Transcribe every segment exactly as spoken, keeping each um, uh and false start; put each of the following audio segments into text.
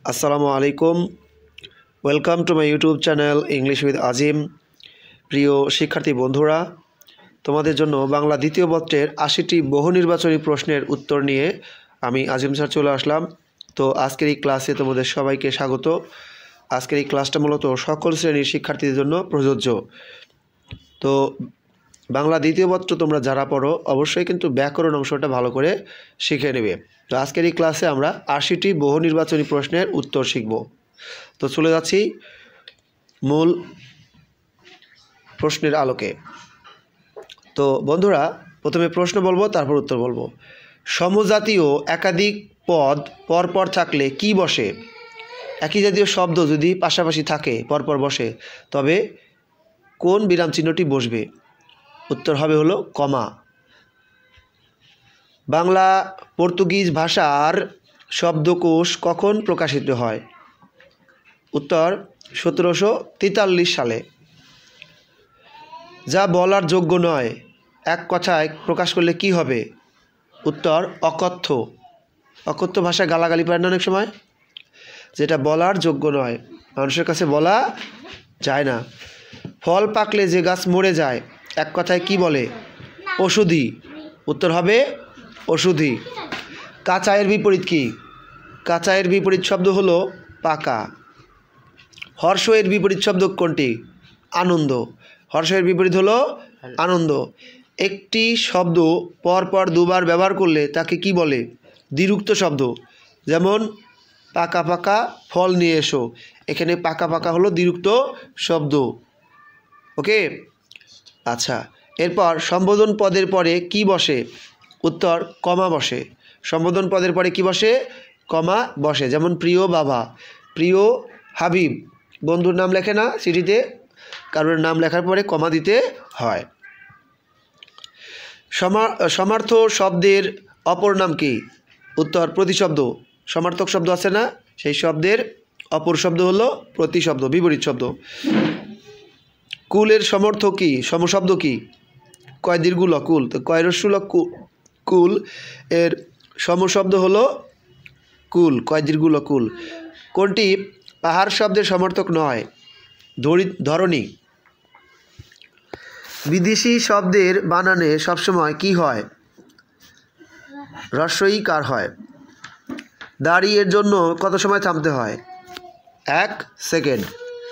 আসসালামু আলাইকুম। Welcome to my YouTube channel English with Azim. প্রিয় শিক্ষার্থী বন্ধুরা, তোমাদের জন্য বাংলা দ্বিতীয় পত্রের আশিটি বহু নির্বাচনী প্রশ্নের উত্তর নিয়ে আমি আজিম স্যার চলে আসলাম। তো আজকের এই ক্লাসে তোমাদের সবাইকে স্বাগত। আজকের এই ক্লাসটা মূলত সকল শ্রেণীর শিক্ষার্থীদের জন্য প্রযোজ্য। তো বাংলা দ্বিতীয় পত্র তোমরা যারা পড়ো অবশ্যই কিন্তু ব্যাকরণ অংশটা ভালো করে শিখে নেবে। তো আজকের এই ক্লাসে আমরা আশিটি বহু নির্বাচনী প্রশ্নের উত্তর শিখব। তো চলে যাচ্ছি মূল প্রশ্নের আলোকে। তো বন্ধুরা, প্রথমে প্রশ্ন বলবো, তারপর উত্তর বলবো। সমজাতীয় একাধিক পদ পরপর থাকলে কি বসে? একই জাতীয় শব্দ যদি পাশাপাশি থাকে, পরপর বসে, তবে কোন বিরাম চিহ্নটি বসবে? উত্তর হবে হলো কমা। বাংলা পর্তুগিজ ভাষার শব্দকোষ কখন প্রকাশিত হয়? উত্তর সতেরোশো তেতাল্লিশ সালে। যা বলার যোগ্য নয় এক কথায় প্রকাশ করলে কি হবে? উত্তর অকথ্য। অকথ্য ভাষায় গালাগালি পায় না অনেক সময়? যেটা বলার যোগ্য নয়, মানুষের কাছে বলা যায় না। ফল পাকলে যে গাছ মরে যায় এক কথায় কি বলে? ওষুধি। উত্তর হবে ওষুধি। কাঁচা এর বিপরীত কি? কাঁচা এর বিপরীত শব্দ হলো পাকা। হর্ষ এর বিপরীত শব্দ কোনটি? আনন্দ। হর্ষ এর বিপরীত হলো আনন্দ। একটি শব্দ পরপর দুবার ব্যবহার করলে তাকে কি বলে? দ্বিরুক্ত শব্দ। যেমন পাকা পাকা ফল নিয়ে এসো, এখানে পাকা পাকা হলো দ্বিরুক্ত শব্দ। ওকে, আচ্ছা। এরপর সম্বোধন পদের পরে কি বসে? উত্তর কমা বসে। সম্বোধন পদের পরে কি বসে? কমা বসে। যেমন প্রিয় বাবা, প্রিয় হাবিব। বন্ধুর নাম লেখে না চিঠিতে, কারোর নাম লেখার পরে কমা দিতে হয়। সমার্থ শব্দের অপর নাম কি? উত্তর প্রতিশব্দ। সমার্থক শব্দ আছে না, সেই শব্দের অপর শব্দ হলো প্রতিশব্দ, বিপরীত শব্দ। কুলের সমর্থক কি? সমশব্দ কি? কয় দীর্ঘল কুল। তো কয় রস্যুল কুল এর সমশব্দ হলো কুল, কয় দীর্ঘল কুল। কোনটি পাহাড় শব্দের সমর্থক নয়? ধরণী। বিদেশি শব্দের বানানে সবসময় কি হয়? হ্রস্বই কার হয়। দাড়ি এর জন্য কত সময় থামতে হয়? এক সেকেন্ড।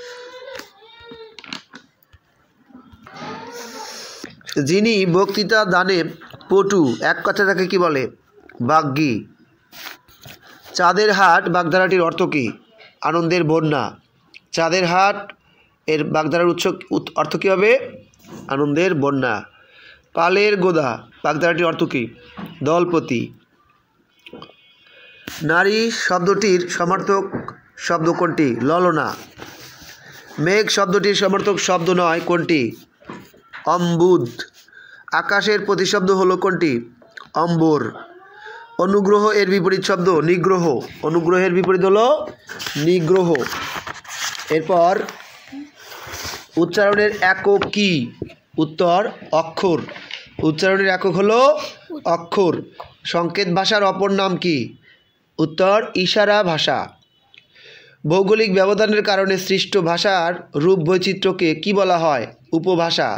যিনি বক্তৃতা দানে পটু এক কথা তাকে কি বলে? বাগ্মী। চাঁদের হাট বাগধারাটির অর্থ কি? আনন্দের বন্যা। চাঁদের হাট এর বাগধারার উৎস অর্থ কী হবে? আনন্দের বন্যা। পালের গোদা বাগধারাটির অর্থ কী? দলপতি। নারী শব্দটির সমার্থক শব্দ কোনটি? ললনা। মেঘ শব্দটির সমার্থক শব্দ নয় কোনটি? অম্বুদ। আকাশের প্রতিশব্দ হলো কোনটি? অম্বর। অনুগ্রহ এর বিপরীত শব্দ নিগ্রহ। অনুগ্রহের বিপরীত হলো নিগ্রহ। এরপর উচ্চারণের একক কি? উত্তর অক্ষর। উচ্চারণের একক হলো অক্ষর। সংকেত ভাষার অপর নাম কি? উত্তর ইশারা ভাষা। ভৌগোলিক ব্যবধানের কারণে সৃষ্ট ভাষার রূপ বৈচিত্র্যকে কি বলা হয়? উপভাষা।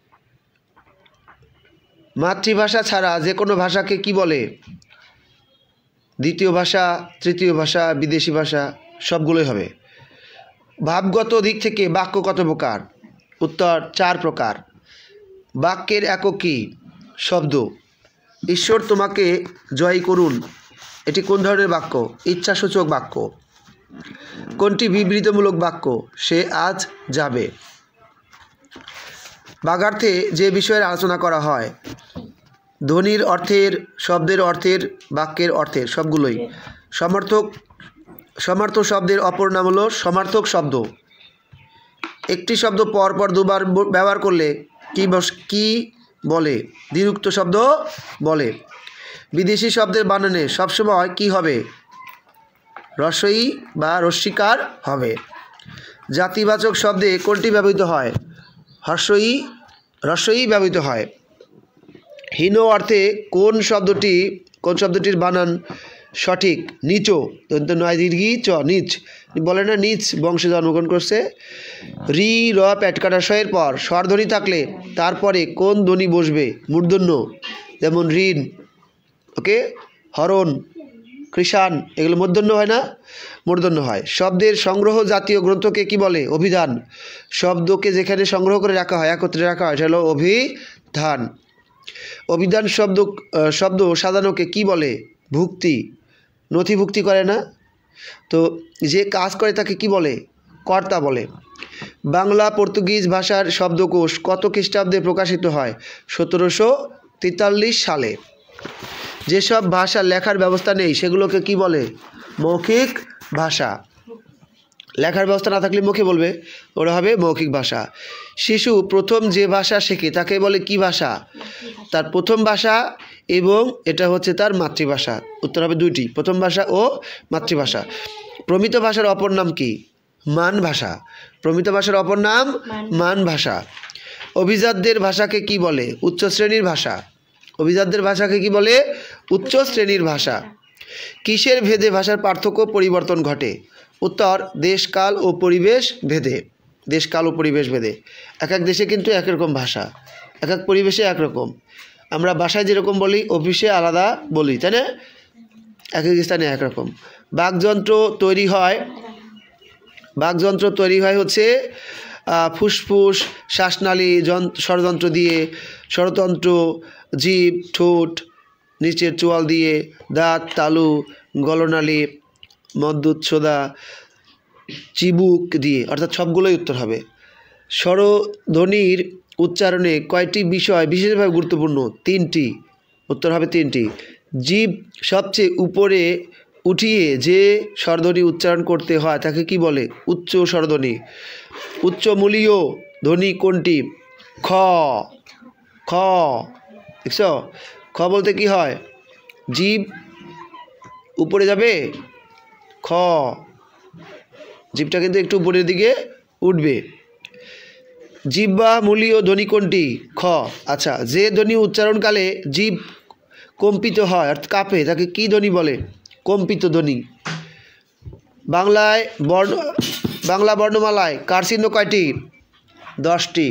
মাতৃভাষা ছাড়া যে কোনো ভাষাকে কি বলে? দ্বিতীয় ভাষা, তৃতীয় ভাষা, বিদেশি ভাষা, সবগুলোই হবে। ভাবগত দিক থেকে বাক্য কত প্রকার? উত্তর চার প্রকার। বাক্যের একক কি? শব্দ। ঈশ্বর তোমাকে জয় করুন, এটি কোন ধরনের বাক্য? ইচ্ছাসূচক বাক্য। কোনটি বিবৃতিমূলক বাক্য? সে আজ যাবে। বাগার্থে যে বিষয়ের আলোচনা করা হয়? ধ্বনির অর্থের, শব্দের অর্থের, বাক্যের অর্থের, সবগুলোই। সমার্থক সমার্থ শব্দের অপর নাম হলো সমার্থক শব্দ। একটি শব্দ পরপর দুবার ব্যবহার করলে কি বস কি বলে? দ্বিরুক্ত শব্দ বলে। বিদেশি শব্দের বানানে সবসময় কি হবে? হ্রস্বই বা রস্বীকার হবে। জাতিবাচক শব্দে কোনটি ব্যবহৃত হয়? হ্রস্বই হ্রস্বই ব্যবহৃত হয়। হীন অর্থে কোন শব্দটি কোন শব্দটির বানান সঠিক। নিচো দন্ত নয় দীর্ঘি চ নিচ, বলে না নিচ বংশে জন্মগ্রহণ করছে। রি র প্যাট কাটা শয়ের পর স্বরধ্বনি থাকলে তারপরে কোন ধ্বনি বসবে? মূর্ধন্য, যেমন ঋণ, ওকে, হরণ, কৃষাণ, এগুলো মূর্ধন্য হয় না? মূর্ধন্য হয়। শব্দের সংগ্রহ জাতীয় গ্রন্থকে কি বলে? অভিধান। শব্দকে যেখানে সংগ্রহ করে রাখা হয়, একত্রে রাখা হয়, সেটা হলো অভিধান। অভিধান শব্দ শব্দ সাজানোকে কি বলে? ভুক্তি। নথিভুক্তি করে না? তো যে কাজ করে তাকে কি বলে? কর্তা বলে। বাংলা পর্তুগিজ ভাষার শব্দকোষ কত খ্রিস্টাব্দে প্রকাশিত হয়? সতেরোশো তেতাল্লিশ সালে। যেসব ভাষা লেখার ব্যবস্থা নেই সেগুলোকে কি বলে? মৌখিক ভাষা। লেখার ব্যবস্থা না থাকলে মুখে বলবে, ওরা হবে মৌখিক ভাষা। শিশু প্রথম যে ভাষা শেখে তাকে বলে কি ভাষা? তার প্রথম ভাষা এবং এটা হচ্ছে তার মাতৃভাষা। উত্তর হবে দুইটি, প্রথম ভাষা ও মাতৃভাষা। প্রমিত ভাষার অপর নাম কি? মান ভাষা। প্রমিত ভাষার অপর নাম মান ভাষা। অভিজাতদের ভাষাকে কি বলে? উচ্চ শ্রেণীর ভাষা। অভিজাতদের ভাষাকে কি বলে? উচ্চ শ্রেণীর ভাষা। কিসের ভেদে ভাষার পার্থক্য পরিবর্তন ঘটে? উত্তর দেশকাল ও পরিবেশ ভেদে। দেশকাল ও পরিবেশ ভেদে। এক এক দেশে কিন্তু এক রকম ভাষা, এক এক পরিবেশে একরকম। আমরা বাসায় যেরকম বলি অফিসে আলাদা বলি, তাই না? এক এক স্থানে একরকম। বাকযন্ত্র তৈরি হয় বাকযন্ত্র তৈরি হয় হচ্ছে ফুসফুস, শ্বাসনালী, ষড়যন্ত্র দিয়ে, ষড়যন্ত্র, জিভ, ঠোঁট, নিচের চোয়াল দিয়ে, দাঁত, তালু, গলনালী, মধ্যচ্ছদা, চিবুক দিয়ে, অর্থাৎ সবগুলোই উত্তর হবে। স্বরধ্বনির উচ্চারণে কয়টি বিষয় বিশেষভাবে গুরুত্বপূর্ণ? তিনটি। উত্তর হবে তিনটি। জিভ সবচেয়ে উপরে উঠিয়ে যে স্বরধ্বনি উচ্চারণ করতে হয় তাকে কি বলে? উচ্চ স্বরধ্বনি। উচ্চমূলীয় ধ্বনি কোনটি? খ। খ দেখছ, খ বলতে কি হয়? জিভ উপরে যাবে, খ, জিভটা কিন্তু একটু উপরের দিকে উঠবে। জিহ্বা মূলীয় ধ্বনি কোনটি? খ। আচ্ছা, যে ধ্বনি উচ্চারণকালে জিভ কম্পিত হয় অর্থাৎ কাঁপে তাকে কি ধ্বনি বলে? কম্পিত ধ্বনি। বাংলায় বর্ণ বাংলা বর্ণমালায় কার চিহ্ন কয়টি? দশটি।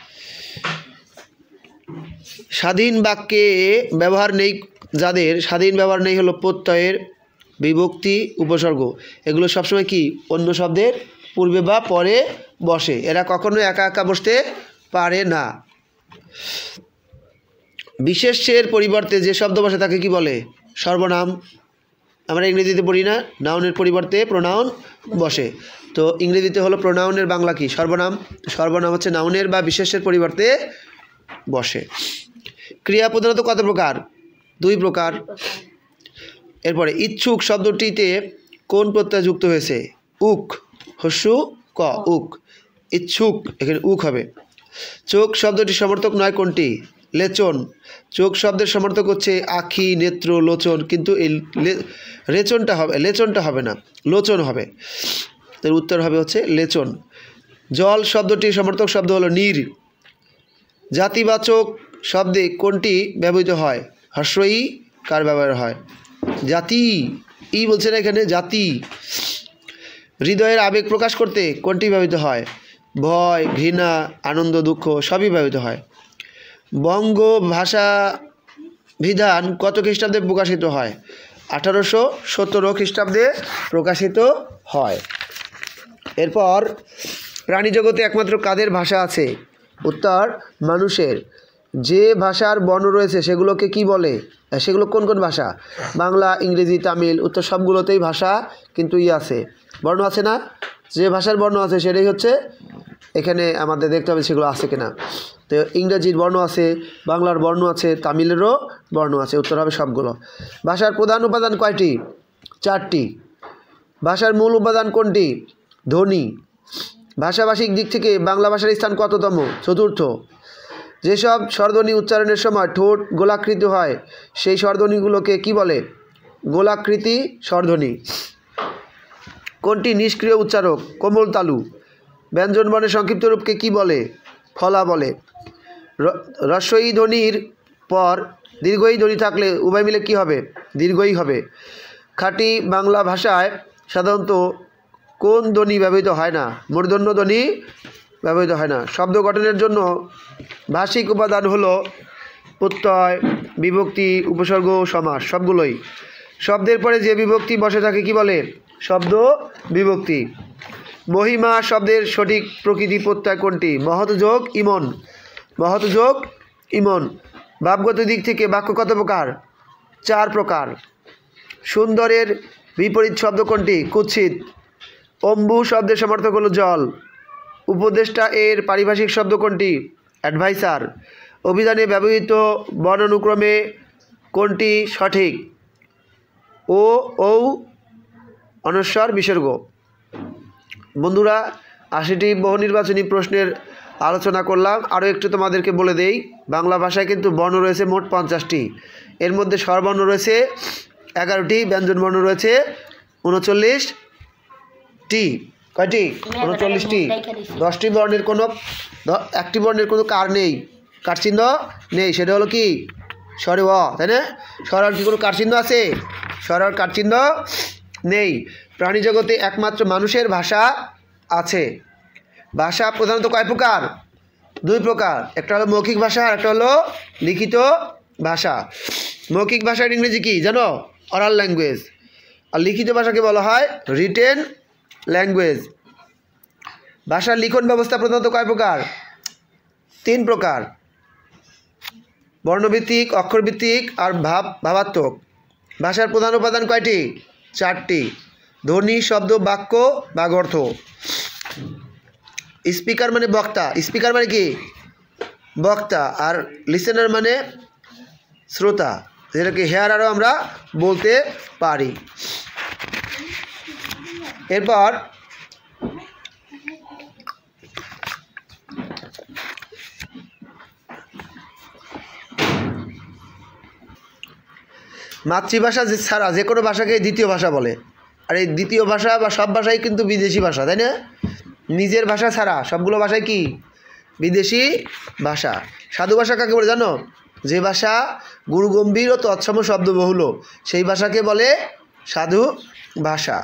স্বাধীন বাক্যে ব্যবহার নেই যাদের, স্বাধীন ব্যবহার নেই হলো প্রত্যয়ের, বিভক্তি, উপসর্গ, এগুলো সবসময় কি? অন্য শব্দের পূর্বে বা পরে বসে। এরা কখনো একা একা বসতে পারে না। বিশেষ্যের পরিবর্তে যে শব্দ বসে তাকে কি বলে? সর্বনাম। আমরা ইংরেজিতে পড়ি না, নাউনের পরিবর্তে প্রোনাউন বসে। তো ইংরেজিতে হলো প্রোনাউনের বাংলা কি? সর্বনাম। সর্বনাম হচ্ছে নাউনের বা বিশেষ্যের পরিবর্তে বসে। ক্রিয়া প্রধানত কত প্রকার? দুই প্রকার। এরপরে ইচ্ছুক শব্দটিতে কোন প্রত্যয় যুক্ত হয়েছে? উক। হস্যু ক, উক। ইচ্ছুক, এখানে উক হবে। চোখ শব্দটি সমর্থক নয় কোনটি? লেচন। চোখ শব্দের সমর্থক হচ্ছে আখি, নেত্র, লোচন, কিন্তু এই রেচনটা হবে, লেচনটা হবে না, লোচন হবে। এর উত্তর হবে হচ্ছে লেচন। জল শব্দটির সমর্থক শব্দ হলো নীর। জাতিবাচক শব্দে কোনটি ব্যবহৃত হয়? হ্রস্বই কার ব্যবহার হয়? জাতি। ই বলছে না এখানে, জাতি। হৃদয়ের আবেগ প্রকাশ করতে কোনটি ব্যবহৃত হয়? ভয়, ঘৃণা, আনন্দ, দুঃখ সবই ব্যবহৃত হয়। বঙ্গ ভাষা বিধান কত খ্রিস্টাব্দে প্রকাশিত হয়? আঠারোশো সতেরো খ্রিস্টাব্দে প্রকাশিত হয়। এরপর প্রাণী জগতে একমাত্র কাদের ভাষা আছে? উত্তর মানুষের। যে ভাষার বর্ণ রয়েছে সেগুলোকে কি বলে? সেগুলো কোন কোন ভাষা? বাংলা, ইংরেজি, তামিল। উত্তর সবগুলোতেই ভাষা কিন্তু ই আছে, বর্ণ আছে না? যে ভাষার বর্ণ আছে সেটাই হচ্ছে এখানে আমাদের দেখতে হবে সেগুলো আছে কিনা। তো ইংরেজির বর্ণ আছে, বাংলার বর্ণ আছে, তামিলেরও বর্ণ আছে। উত্তর হবে সবগুলো। ভাষার প্রধান উপাদান কয়টি? চারটি। ভাষার মূল উপাদান কোনটি? ধ্বনি। ভাষাভাষিক দিক থেকে বাংলা ভাষার স্থান কততম? চতুর্থ। যেসব স্বরধ্বনি উচ্চারণের সময় ঠোঁট গোলাকৃতি হয় সেই স্বরধ্বনিগুলোকে কি বলে? গোলাকৃতি স্বরধ্বনি। কোনটি নিষ্ক্রিয় উচ্চারক? কোমল তালু। ব্যঞ্জন বর্ণের সংক্ষিপ্ত রূপকে কি বলে? ফলা বলে। হ্রস্বই ধ্বনির পর দীর্ঘই ধ্বনি থাকলে উভয় মিলে কি হবে? দীর্ঘই হবে। খাঁটি বাংলা ভাষায় সাধারণত কোন ধ্বনি ব্যবহৃত হয় না? মূর্ধন্য ধ্বনি ব্যবহৃত হয় না। শব্দ গঠনের জন্য ভাষিক উপাদান হলো প্রত্যয়, বিভক্তি, উপসর্গ, সমাস, সবগুলোই। শব্দের পরে যে বিভক্তি বসে থাকে কি বলে? শব্দ বিভক্তি। মহিমা শব্দের সঠিক প্রকৃতি প্রত্যয় কোনটি? মহৎ যোগ ইমন। মহৎ যোগ ইমন। ভাবগত দিক থেকে বাক্য কত প্রকার? চার প্রকার। সুন্দরের বিপরীত শব্দ কোনটি? কুৎসিত। অম্বু শব্দের সমার্থক হলো জল। উপদেষ্টা এর পারিভাষিক শব্দ কোনটি? অ্যাডভাইসার। অভিধানে ব্যবহৃত বর্ণানুক্রমে কোনটি সঠিক? ও, ঔ, অনস্বর, বিসর্গ। বন্ধুরা, আশিটি বহু নির্বাচনী প্রশ্নের আলোচনা করলাম। আরও একটু তোমাদেরকে বলে দেই, বাংলা ভাষায় কিন্তু বর্ণ রয়েছে মোট পঞ্চাশটি। এর মধ্যে স্বরবর্ণ রয়েছে এগারোটি, ব্যঞ্জন বর্ণ রয়েছে উনচল্লিশটি। কয়টি? উনচল্লিশটি। দশটি বর্ণের কোনো একটি বর্ণের কোনো কার নেই, কারচিহ্ন নেই। সেটা হলো কি? স্বরে অ, তাই না? স্বরের কি কোনো কারচিহ্ন আছে? স্বরের কারচিহ্ন নেই। প্রাণী জগতে একমাত্র মানুষের ভাষা আছে। ভাষা প্রধানত কয় প্রকার? দুই প্রকার। একটা হলো মৌখিক ভাষা, আর একটা হলো লিখিত ভাষা। মৌখিক ভাষার ইংরেজি কি জানো? Oral language. আর লিখিত ভাষাকে বলা হয় রিটেন ল্যাঙ্গুয়েজ। ভাষার লিখন ব্যবস্থা প্রধানত কয় প্রকার? তিন প্রকার। বর্ণভিত্তিক, অক্ষরভিত্তিক আর ভাব ভাবাত্মক। ভাষার প্রধান উপাদান কয়টি? চারটি। ধ্বনি, শব্দ, বাক্য বা অর্থ। স্পিকার মানে বক্তা। স্পিকার মানে কি? বক্তা। আর লিসেনার মানে শ্রোতা, যেটাকে হেয়ারারও আমরা বলতে পারি। এরপর মাতৃভাষা যে ছাড়া যে কোনো ভাষাকে দ্বিতীয় ভাষা বলে। আর এই দ্বিতীয় ভাষা বা সব ভাষাই কিন্তু বিদেশি ভাষা, তাই না? নিজের ভাষা ছাড়া সবগুলো ভাষাই কি? বিদেশি ভাষা। সাধু ভাষা কাকে বলে জানো? যে ভাষা গুরুগম্ভীর ও তৎসম শব্দবহুল, সেই ভাষাকে বলে সাধু ভাষা।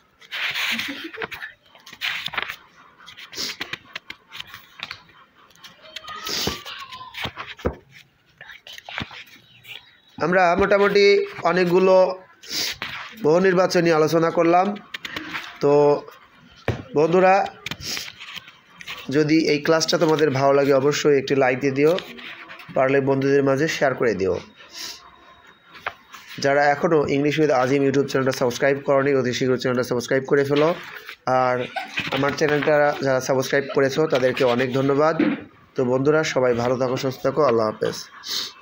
আমরা মোটামুটি অনেকগুলো বহু নির্বাচনী আলোচনা করলাম। তো বন্ধুরা, যদি এই ক্লাসটা তোমাদের ভালো লাগে অবশ্যই একটি লাইক দিয়ে দিও, পারলে বন্ধুদের মাঝে শেয়ার করে দিও। যারা এখনও ইংলিশ উইথ আজিম ইউটিউব চ্যানেলটা সাবস্ক্রাইব করনি, অতি শীঘ্র চ্যানেলটা সাবস্ক্রাইব করে ফেলো। আর আমার চ্যানেলটা যারা সাবস্ক্রাইব করেছো তাদেরকে অনেক ধন্যবাদ। তো বন্ধুরা, সবাই ভালো থাকো, সুস্থ থাকো। আল্লাহ হাফেজ।